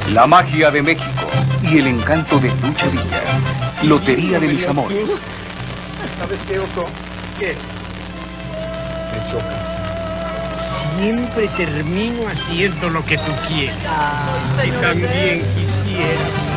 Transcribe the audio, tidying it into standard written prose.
La magia de México y el encanto de Lucha Villa. Lotería de mis amores. ¿Sabes qué, Otto? ¿Qué? Me choca. Siempre termino haciendo lo que tú quieres. Y también quisiera